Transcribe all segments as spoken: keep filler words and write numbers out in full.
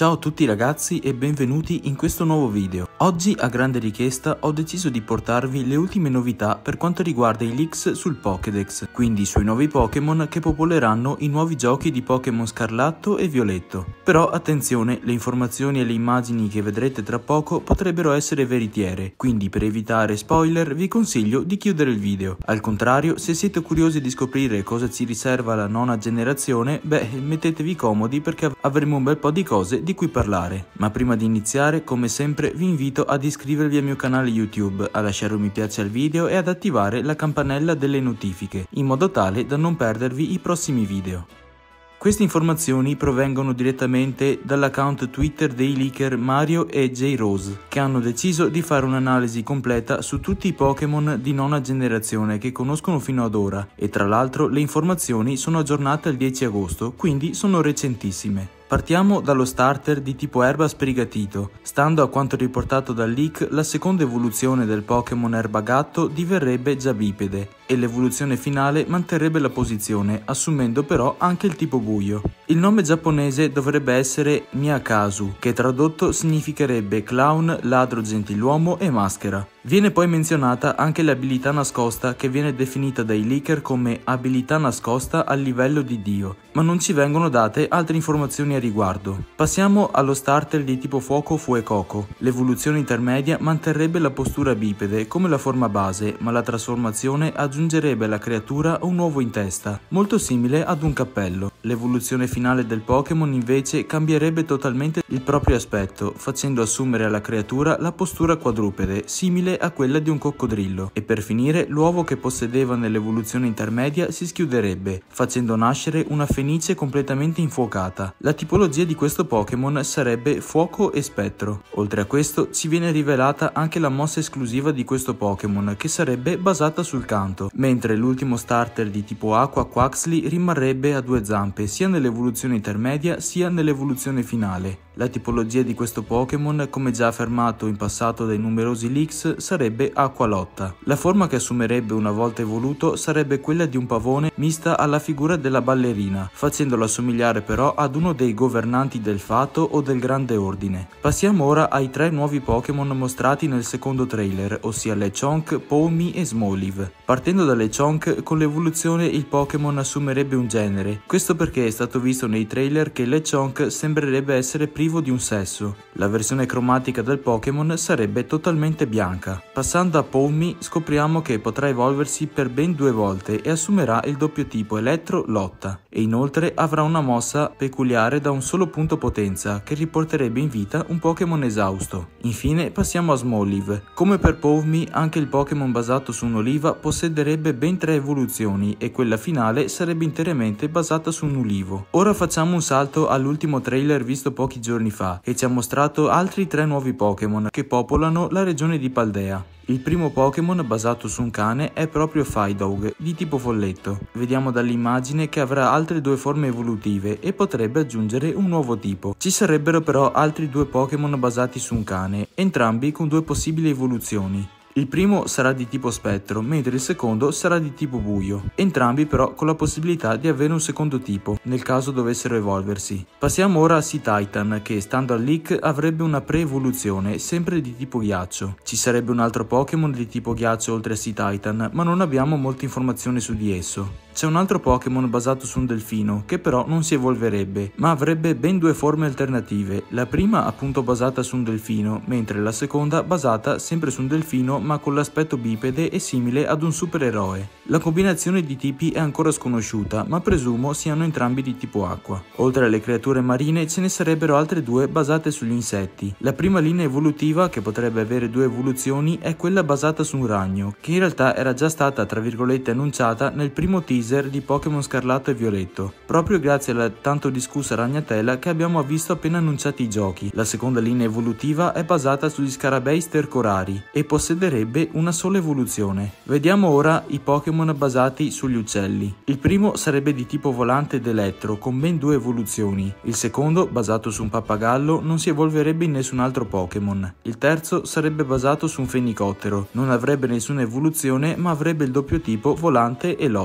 Ciao a tutti ragazzi e benvenuti in questo nuovo video. Oggi a grande richiesta ho deciso di portarvi le ultime novità per quanto riguarda i leaks sul Pokédex, quindi sui nuovi Pokémon che popoleranno i nuovi giochi di Pokémon Scarlatto e Violetto. Però attenzione, le informazioni e le immagini che vedrete tra poco potrebbero essere veritiere, quindi per evitare spoiler vi consiglio di chiudere il video. Al contrario, se siete curiosi di scoprire cosa ci riserva la nona generazione, beh, mettetevi comodi perché avremo un bel po' di cose di cui parlare. Ma prima di iniziare, come sempre, vi invito ad iscrivervi al mio canale YouTube, a lasciare un mi piace al video e ad attivare la campanella delle notifiche, in modo tale da non perdervi i prossimi video. Queste informazioni provengono direttamente dall'account Twitter dei leaker Mario e J Rose, che hanno deciso di fare un'analisi completa su tutti i Pokémon di nona generazione che conoscono fino ad ora, e tra l'altro le informazioni sono aggiornate al dieci agosto, quindi sono recentissime. Partiamo dallo starter di tipo erba sbrigatito. Stando a quanto riportato dal leak, la seconda evoluzione del Pokémon erba gatto diverrebbe già bipede e l'evoluzione finale manterrebbe la posizione, assumendo però anche il tipo buio. Il nome giapponese dovrebbe essere Miyakazu, che tradotto significherebbe clown, ladro, gentiluomo e maschera. Viene poi menzionata anche l'abilità nascosta, che viene definita dai leaker come abilità nascosta al livello di Dio, ma non ci vengono date altre informazioni a riguardo. Passiamo allo starter di tipo fuoco Fuecoco. L'evoluzione intermedia manterrebbe la postura bipede come la forma base, ma la trasformazione aggiungerebbe alla creatura un uovo in testa, molto simile ad un cappello. L'evoluzione finale del Pokémon invece cambierebbe totalmente il proprio aspetto, facendo assumere alla creatura la postura quadrupede, simile a quella di un coccodrillo, e per finire l'uovo che possedeva nell'evoluzione intermedia si schiuderebbe, facendo nascere una fenice completamente infuocata. La tipologia di questo Pokémon sarebbe fuoco e spettro. Oltre a questo ci viene rivelata anche la mossa esclusiva di questo Pokémon, che sarebbe basata sul canto, mentre l'ultimo starter di tipo acqua Quaxly rimarrebbe a due zampe sia nell'evoluzione intermedia sia nell'evoluzione finale. La tipologia di questo Pokémon, come già affermato in passato dai numerosi leaks, sarebbe acqua lotta. La forma che assumerebbe una volta evoluto sarebbe quella di un pavone mista alla figura della ballerina, facendolo assomigliare però ad uno dei governanti del fato o del grande ordine. Passiamo ora ai tre nuovi Pokémon mostrati nel secondo trailer, ossia Lechonk, Pawmi e Smoliv. Partendo da Lechonk, con l'evoluzione il Pokémon assumerebbe un genere. Questo perché è stato visto nei trailer che Lechonk sembrerebbe essere privo di un sesso. La versione cromatica del Pokémon sarebbe totalmente bianca. Passando a Pawmi, scopriamo che potrà evolversi per ben due volte e assumerà il doppio tipo Elettro-Lotta, e inoltre avrà una mossa peculiare da un solo punto potenza che riporterebbe in vita un Pokémon esausto. Infine passiamo a Smoliv. Come per Pawmi, anche il Pokémon basato su un'oliva possederebbe ben tre evoluzioni e quella finale sarebbe interamente basata su un ulivo. Ora facciamo un salto all'ultimo trailer visto pochi giorni fa, che ci ha mostrato altri tre nuovi Pokémon che popolano la regione di Paldea. Il primo Pokémon basato su un cane è proprio Fidog, di tipo folletto. Vediamo dall'immagine che avrà altre due forme evolutive e potrebbe aggiungere un nuovo tipo. Ci sarebbero però altri due Pokémon basati su un cane, entrambi con due possibili evoluzioni. Il primo sarà di tipo spettro, mentre il secondo sarà di tipo buio, entrambi però con la possibilità di avere un secondo tipo, nel caso dovessero evolversi. Passiamo ora a Sea-Titan, che stando al leak avrebbe una pre-evoluzione, sempre di tipo ghiaccio. Ci sarebbe un altro Pokémon di tipo ghiaccio oltre a Sea-Titan, ma non abbiamo molte informazioni su di esso. C'è un altro Pokémon basato su un delfino, che però non si evolverebbe, ma avrebbe ben due forme alternative, la prima appunto basata su un delfino, mentre la seconda basata sempre su un delfino ma con l'aspetto bipede e simile ad un supereroe. La combinazione di tipi è ancora sconosciuta, ma presumo siano entrambi di tipo acqua. Oltre alle creature marine ce ne sarebbero altre due basate sugli insetti. La prima linea evolutiva, che potrebbe avere due evoluzioni, è quella basata su un ragno, che in realtà era già stata tra virgolette annunciata nel primo teaser di Pokémon Scarlatto e Violetto, proprio grazie alla tanto discussa ragnatela che abbiamo visto appena annunciati i giochi. La seconda linea evolutiva è basata sugli scarabei stercorari e possederebbe una sola evoluzione. Vediamo ora i Pokémon basati sugli uccelli. Il primo sarebbe di tipo volante ed elettro, con ben due evoluzioni. Il secondo, basato su un pappagallo, non si evolverebbe in nessun altro Pokémon. Il terzo sarebbe basato su un fenicottero, non avrebbe nessuna evoluzione ma avrebbe il doppio tipo volante e lotta.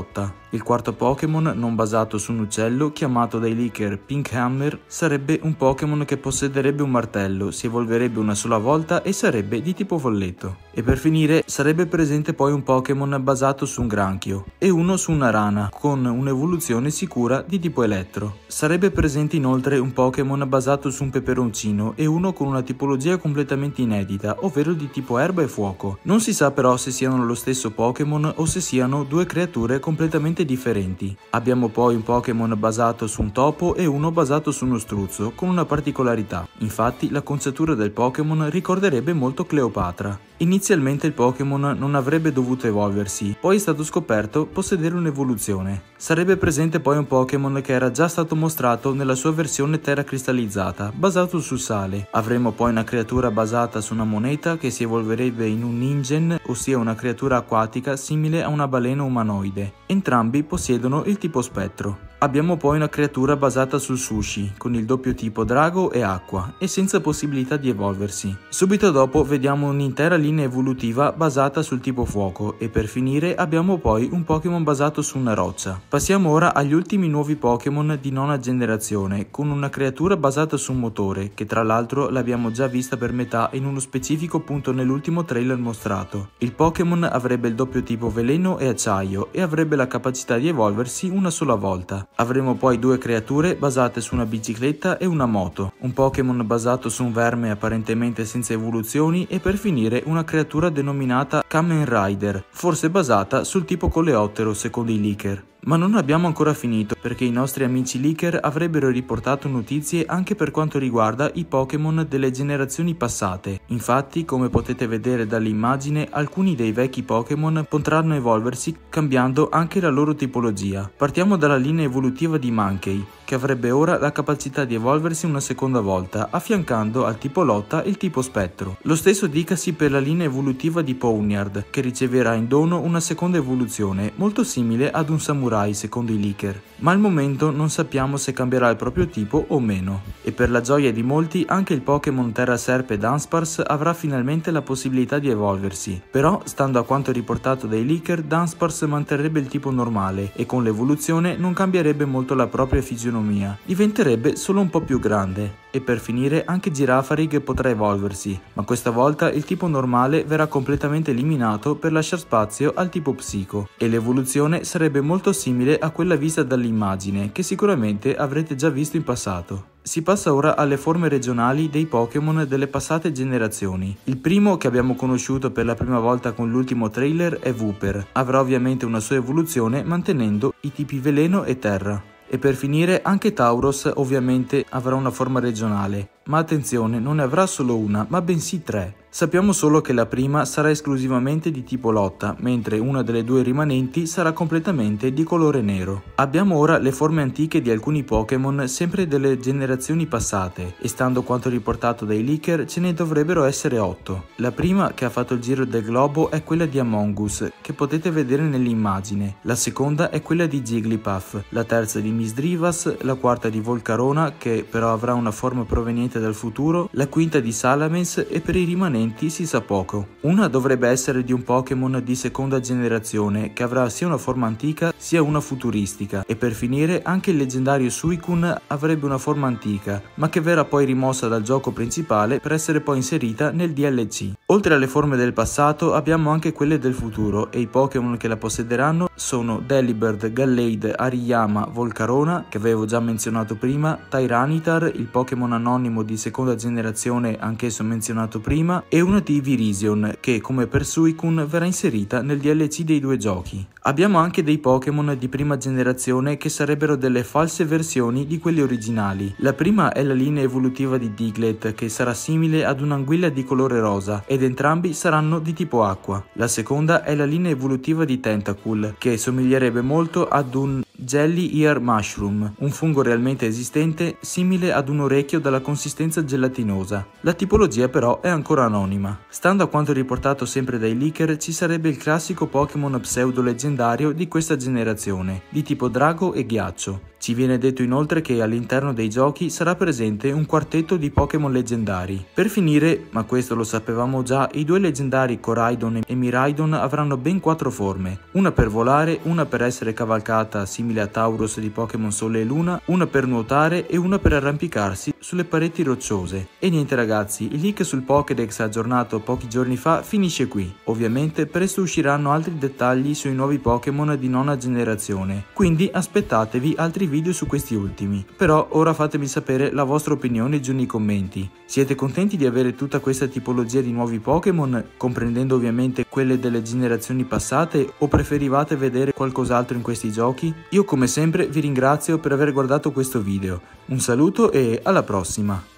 Il quarto Pokémon, non basato su un uccello, chiamato dai leaker Pink Hammer, sarebbe un Pokémon che possederebbe un martello, si evolverebbe una sola volta e sarebbe di tipo folletto. E per finire sarebbe presente poi un Pokémon basato su un granchio e uno su una rana, con un'evoluzione sicura di tipo elettro. Sarebbe presente inoltre un Pokémon basato su un peperoncino e uno con una tipologia completamente inedita, ovvero di tipo erba e fuoco. Non si sa però se siano lo stesso Pokémon o se siano due creature completamente differenti. Abbiamo poi un Pokémon basato su un topo e uno basato su uno struzzo, con una particolarità. Infatti la conciatura del Pokémon ricorderebbe molto Cleopatra. Inizialmente il Pokémon non avrebbe dovuto evolversi, poi è stato scoperto possedere un'evoluzione. Sarebbe presente poi un Pokémon che era già stato mostrato nella sua versione terra cristallizzata, basato sul sale. Avremo poi una creatura basata su una moneta che si evolverebbe in un Ningen, ossia una creatura acquatica simile a una balena umanoide. Entrambi possiedono il tipo spettro. Abbiamo poi una creatura basata sul sushi, con il doppio tipo drago e acqua, e senza possibilità di evolversi. Subito dopo vediamo un'intera linea evolutiva basata sul tipo fuoco, e per finire abbiamo poi un Pokémon basato su una roccia. Passiamo ora agli ultimi nuovi Pokémon di nona generazione, con una creatura basata su un motore, che tra l'altro l'abbiamo già vista per metà in uno specifico punto nell'ultimo trailer mostrato. Il Pokémon avrebbe il doppio tipo veleno e acciaio, e avrebbe la capacità di evolversi una sola volta. Avremo poi due creature basate su una bicicletta e una moto, un Pokémon basato su un verme apparentemente senza evoluzioni e per finire una creatura denominata Kamen Rider, forse basata sul tipo coleottero secondo i leaker. Ma non abbiamo ancora finito, perché i nostri amici leaker avrebbero riportato notizie anche per quanto riguarda i Pokémon delle generazioni passate. Infatti, come potete vedere dall'immagine, alcuni dei vecchi Pokémon potranno evolversi cambiando anche la loro tipologia. Partiamo dalla linea evolutiva di Mankey, che avrebbe ora la capacità di evolversi una seconda volta, affiancando al tipo lotta il tipo spettro. Lo stesso dicasi per la linea evolutiva di Pawniard, che riceverà in dono una seconda evoluzione, molto simile ad un samurai secondo i leaker, ma al momento non sappiamo se cambierà il proprio tipo o meno. E per la gioia di molti anche il Pokémon Terra Serpe Dunsparce avrà finalmente la possibilità di evolversi, però stando a quanto riportato dai leaker Dunsparce manterrebbe il tipo normale e con l'evoluzione non cambierebbe molto la propria fisionomia, diventerebbe solo un po' più grande. E per finire anche Girafarig potrà evolversi, ma questa volta il tipo normale verrà completamente eliminato per lasciare spazio al tipo psico, e l'evoluzione sarebbe molto simile a quella vista dall'immagine, che sicuramente avrete già visto in passato. Si passa ora alle forme regionali dei Pokémon delle passate generazioni. Il primo che abbiamo conosciuto per la prima volta con l'ultimo trailer è Wooper, avrà ovviamente una sua evoluzione mantenendo i tipi veleno e terra. E per finire anche Tauros ovviamente avrà una forma regionale, ma attenzione, non ne avrà solo una, ma bensì tre. Sappiamo solo che la prima sarà esclusivamente di tipo lotta, mentre una delle due rimanenti sarà completamente di colore nero. Abbiamo ora le forme antiche di alcuni Pokémon sempre delle generazioni passate, e stando a quanto riportato dai leaker ce ne dovrebbero essere otto. La prima che ha fatto il giro del globo è quella di Amongus, che potete vedere nell'immagine. La seconda è quella di Jigglypuff, la terza di Misdrivas, la quarta di Volcarona, che però avrà una forma proveniente dal futuro, la quinta di Salamence e per i rimanenti si sa poco. Una dovrebbe essere di un Pokémon di seconda generazione che avrà sia una forma antica sia una futuristica, e per finire anche il leggendario Suicune avrebbe una forma antica ma che verrà poi rimossa dal gioco principale per essere poi inserita nel D L C. Oltre alle forme del passato abbiamo anche quelle del futuro, e i Pokémon che la possederanno sono Delibird, Gallade, Hariyama, Volcarona, che avevo già menzionato prima, Tyranitar, il Pokémon anonimo di seconda generazione anch'esso menzionato prima, e una di Virizion che, come per Suicune, verrà inserita nel D L C dei due giochi. Abbiamo anche dei Pokémon di prima generazione che sarebbero delle false versioni di quelli originali. La prima è la linea evolutiva di Diglett, che sarà simile ad un'anguilla di colore rosa, ed entrambi saranno di tipo acqua. La seconda è la linea evolutiva di Tentacool, che somiglierebbe molto ad un Jelly Ear Mushroom, un fungo realmente esistente simile ad un orecchio dalla consistenza gelatinosa. La tipologia però è ancora anonima. Stando a quanto riportato sempre dai leaker, ci sarebbe il classico Pokémon pseudo leggendario di questa generazione, di tipo drago e ghiaccio. Ci viene detto inoltre che all'interno dei giochi sarà presente un quartetto di Pokémon leggendari. Per finire, ma questo lo sapevamo già, i due leggendari Koraidon e Miraidon avranno ben quattro forme, una per volare, una per essere cavalcata simile a Tauros di Pokémon Sole e Luna, una per nuotare e una per arrampicarsi sulle pareti rocciose. E niente ragazzi, il leak sul Pokédex aggiornato pochi giorni fa finisce qui. Ovviamente presto usciranno altri dettagli sui nuovi Pokémon di nona generazione, quindi aspettatevi altri video su questi ultimi. Però ora fatemi sapere la vostra opinione giù nei commenti. Siete contenti di avere tutta questa tipologia di nuovi Pokémon, comprendendo ovviamente quelle delle generazioni passate, o preferivate vedere qualcos'altro in questi giochi? Io come sempre vi ringrazio per aver guardato questo video. Un saluto e alla prossima!